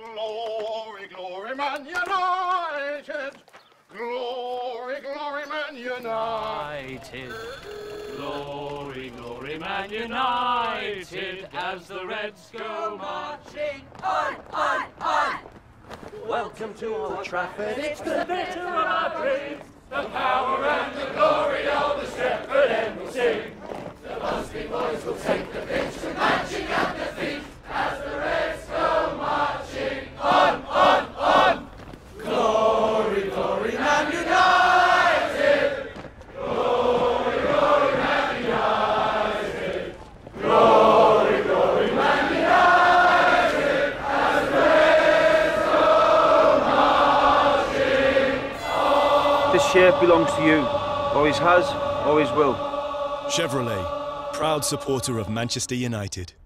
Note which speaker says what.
Speaker 1: Glory, glory, Man United! Glory, glory, Man United!
Speaker 2: Glory, glory, Man United, as the Reds go marching on, on, on!
Speaker 3: Welcome to Old Trafford, it's the
Speaker 2: Better of our dreams, the power and the glory of the Stretford End will sing. The Busby boys will take the pitch to marching at their feet, as the Reds go marching on, on, on! Glory, glory, Man United! Glory, glory, Man United! Glory, glory, Man United! As the Reds go marching on!
Speaker 4: This shirt belongs to you. Always has, always will.
Speaker 5: Chevrolet, proud supporter of Manchester United.